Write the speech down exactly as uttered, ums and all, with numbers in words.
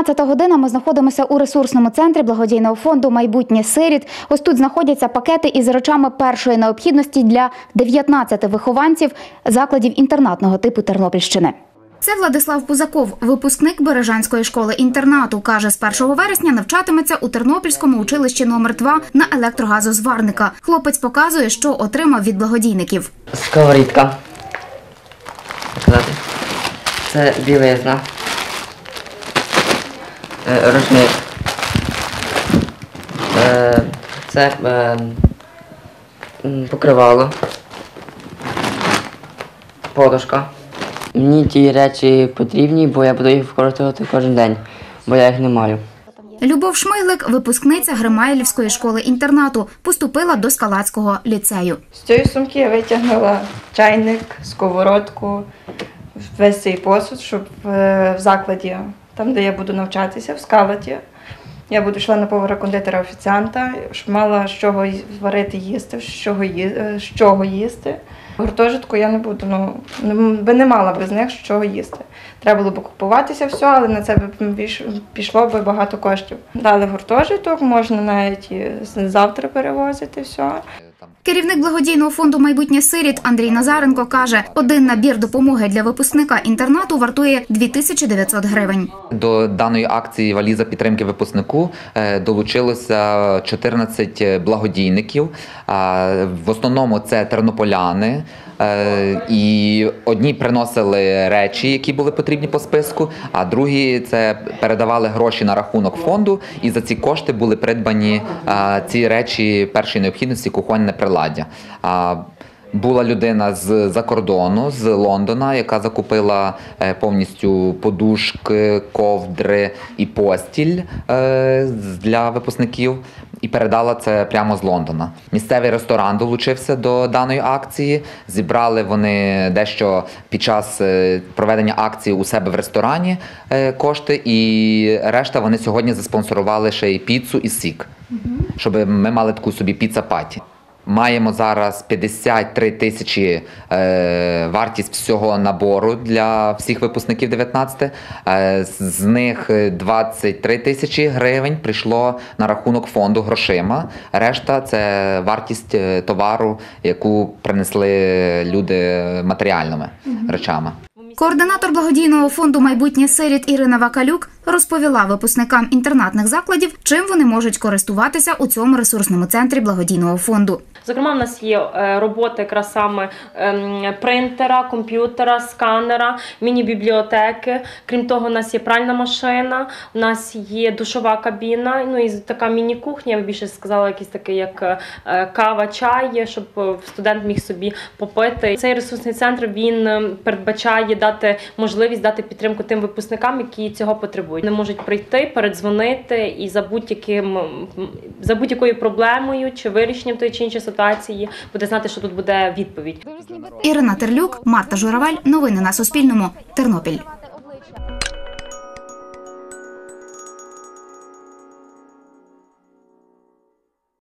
дев'ятнадцята година. Ми знаходимося у ресурсному центрі благодійного фонду «Майбутнє сиріт». Ось тут знаходяться пакети із речами першої необхідності для дев'ятнадцяти вихованців закладів інтернатного типу Тернопільщини. Це Владислав Пузаков, випускник Бережанської школи-інтернату. Каже, з першого вересня навчатиметься у Тернопільському училищі номер два на електрогазозварника. Хлопець показує, що отримав від благодійників. Сковорідка. Це білизна. Рушник. Це покривало. Подушка. Мені ті речі потрібні, бо я буду їх використовувати кожен день, бо я їх не маю. Любов Шмиглик, випускниця Гримайлівської школи-інтернату, поступила до Скалацького ліцею. З цієї сумки я витягнула чайник, сковородку, весь цей посуд, щоб в закладі, там де я буду навчатися, в Скалаті, я буду йшла на повара-кондитера-офіціанта, щоб мала з чого варити їсти, з чого, з чого їсти. Гуртожитку я не буду, ну, би не мала без них з чого їсти. Треба було б купуватися все, але на це б пішло б багато коштів. Дали гуртожиток, можна навіть і завтра перевозити все. Керівник благодійного фонду «Майбутнє сиріт» Андрій Назаренко каже, один набір допомоги для випускника інтернату вартує дві тисячі дев'ятсот гривень. До даної акції «Валіза підтримки випускнику» долучилося чотирнадцять благодійників. В основному це тернополяни. І одні приносили речі, які були потрібні по списку, а другі це передавали гроші на рахунок фонду, і за ці кошти були придбані ці речі першої необхідності, кухонне приладдя. Була людина з-за кордону, з Лондона, яка закупила повністю подушки, ковдри і постіль для випускників і передала це прямо з Лондона. Місцевий ресторан долучився до даної акції. Зібрали вони дещо під час проведення акції у себе в ресторані кошти, і решта вони сьогодні заспонсорували ще й піцу і сік, щоб ми мали таку собі піца-паті. Маємо зараз п'ятдесят три тисячі е, вартість всього набору для всіх випускників дев'ятнадцяти. Е, з них двадцять три тисячі гривень прийшло на рахунок фонду грошима. Решта – це вартість товару, яку принесли люди матеріальними речами. Координатор благодійного фонду «Майбутнє сиріт» Ірина Вакалюк розповіла випускникам інтернатних закладів, чим вони можуть користуватися у цьому ресурсному центрі благодійного фонду. Зокрема, в нас є роботи якраз саме принтера, комп'ютера, сканера, міні-бібліотеки. Крім того, у нас є пральна машина, у нас є душова кабіна, ну і така міні-кухня, я б більше сказала, якийсь такий як кава, чай, щоб студент міг собі попити. Цей ресурсний центр, він передбачає дати можливість дати підтримку тим випускникам, які цього потребують. Вони можуть прийти, передзвонити і за будь-яким, за будь-якою проблемою чи вирішенням тої чи іншої ситуації буде знати, що тут буде відповідь. Ірина Терлюк, Марта Журавель. Новини на Суспільному. Тернопіль.